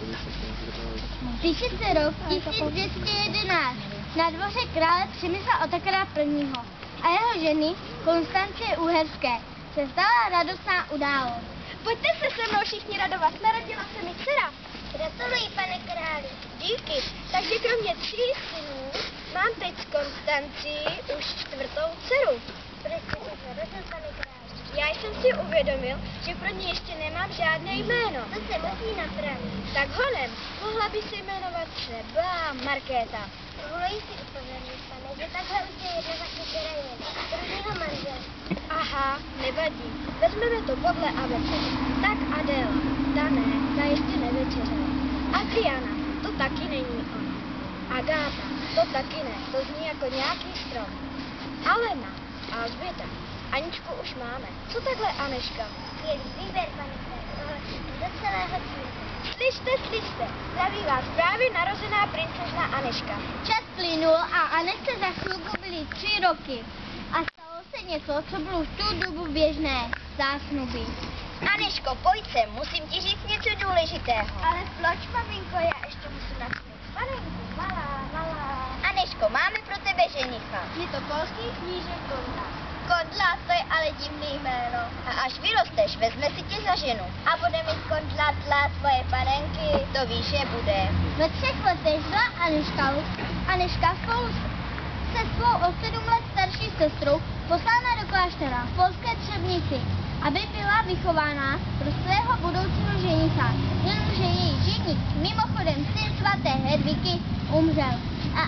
Píše se rok 1211 na dvoře krále Přemysla Otakara I. a jeho ženy Konstancie Uherské se stala radostná událost. Pojďte se se mnou všichni radovat, narodila se mi dcera. Gratuluji, pane králi. Díky, takže kromě 3 synů mám teď s Konstancií už 4. dceru. Proč jste se narodil, pane králi? Já jsem si uvědomil, že pro ní ještě nemám žádné jméno. To se musí napravit. Tak honem, mohla by se jmenovat třeba Markéta. Dovoluji si upozornit, pane, že takhle už je jedna vaše dcera jen druhého manžela. Aha, nevadí. Vezmeme to podle abecedy. Tak Adéla, ta ne, ta ještě nevečeřela. Adriana, to taky není ona. Agáta, to taky ne, to zní jako nějaký strom. Alena, Alžběta, Aničku už máme. Co takhle Aneška? Skvělý výběr, pane králi, do celého světa. Slyšte, zdraví vás právě narozená princezna Aneška. Čas plynul a Anešce za chvilku byly 3 roky. A stalo se něco, co bylo v tu dobu běžné, zásnuby. Aneško, pojď sem, musím ti říct něco důležitého. Ale proč, maminko, já ještě musím nasmět panenku, malá. Aneško, máme pro tebe ženicha. Je to polský knížek Konrad. Kondlát, to je ale divný jméno. A až vyrosteš, vezme si tě za ženu. A bude mít Kondlát svoje panenky, to víš, že bude. Ve 3 letech byla Aneška spolu se svou o 7 let starší sestrou poslána do kláštera v polské Třebnici, aby byla vychována pro svého budoucího ženicha. Jenomže její ženich, mimochodem syn svaté Hedviky, umřel. A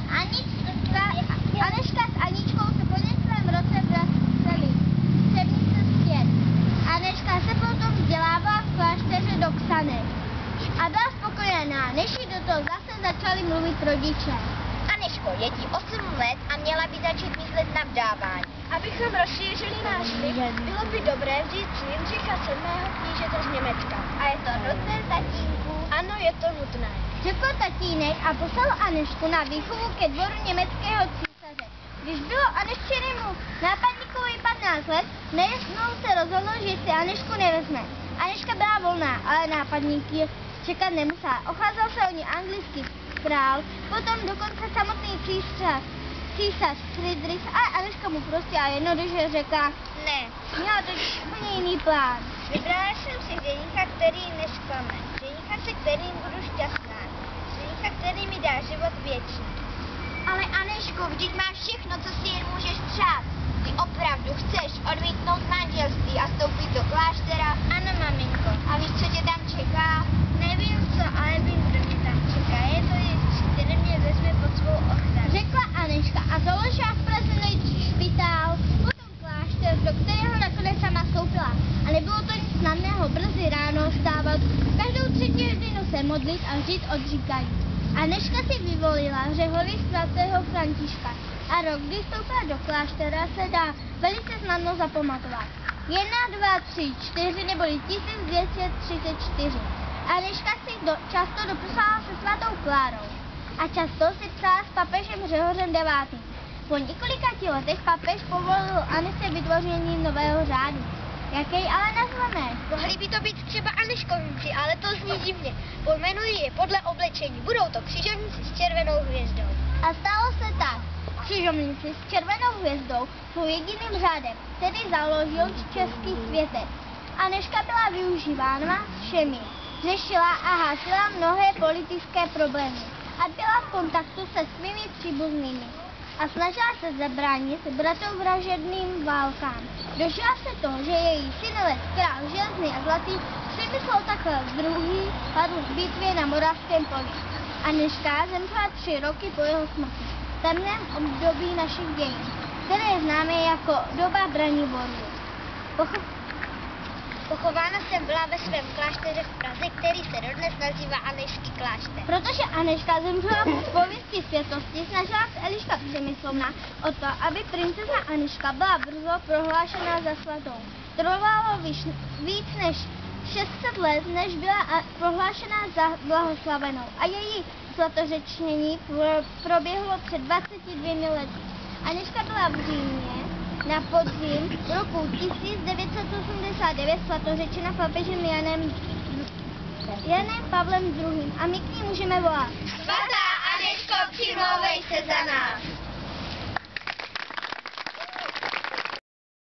Aneška s Aničkou se po něčím roce vraceli z Třebnice zpět. Aneška se potom vzdělávala v klášteře do Ksanek a byla spokojená, než jí do toho zase začali mluvit rodiče. Aneško, je ti 8 let a měla by začít myslet na vdávání. Abychom rozšířili náš vliv, bylo by dobré vzít si Jindřicha 7. knížete z Německa. A je to nutné, tatínku? Ano, je to nutné. Řekl tatínek a poslal Anešku na výchovu ke dvoru německého císaře. Když bylo Aneščinému nápadníkovi 15 let, nejednou se rozhodl, že si Anešku nevezme. Aneška byla volná, ale nápadník ji čekat nemusela. Ocházel se o ní anglický král, potom dokonce samotný císař Friedrich, a Aneška mu prostě a jednoduše řekla Ne. Měla to úplně jiný plán. Vybrala jsem si ženicha, který nesklame. Ženicha, se kterým budu šťastná. Ženicha, který mi dá život věčný. Ale Aneško, vždyť máš všechno, co si jen můžeš přát. Ty opravdu chceš odmítnout manželství a vstoupit do kláštera? Ano, maminko. A víš, co tě tam čeká? Nevím co, ale vím, kdo mě tam čeká. Je to Ježíš, který mě vezme pod svou ochranu. Řekla Aneška a založila v Praze nejdřív špitál, potom klášter, do kterého nakonec sama vstoupila. A nebylo to nic snadného, brzy ráno vstávat, každou 3. hodinu se modlit a žít odříkání. Aneška si vyvolila řehory svatého Františka a rok, kdy vstoupila do kláštera, se dá velice snadno zapamatovat. 1, 2, 3, 4 neboli 1234. Aneška si často dopisovala se svatou Klárou a často si psala s papežem Řehořem IX. Po několika letech papež povolil Anešce vytvoření nového řádu. Jaký ale nazvané? Mohli by to být třeba Aneškovníci, ale to zní divně. Pojmenuji je podle oblečení. Budou to křižovníci s červenou hvězdou. A stalo se tak. Křižovníci s červenou hvězdou jsou jediným řádem, který založil český světec. Aneška byla využívána všemi. Řešila a hásila mnohé politické problémy a byla v kontaktu se svými příbuznými a snažila se zabránit bratovražedným válkám. Dožila se toho, že její synelec, král železný a zlatý, Přemysl Otakar II. Padl v bitvě na Moravském poli. Aneška zemřela 3 roky po jeho smrti, v temném období našich dějin, které je známé jako doba Braniborů. Pochována jsem byla ve svém klášteře v Praze, který se dodnes nazývá Anešský klášter. Protože Aneška zemřela v pověsti světosti, snažila se Eliška Přemyslovna o to, aby princezna Aneška byla brzo prohlášena za svatou. Trvalo víc než 600 let, než byla prohlášena za blahoslavenou a její svatořečnění proběhlo před 22 lety. Aneška byla v Římě na podzim roku 1989 svatořečena papežem Janem Janem Pavlem II. A my k ní můžeme volat. Svatá Anežko, přimlouvej se za nás.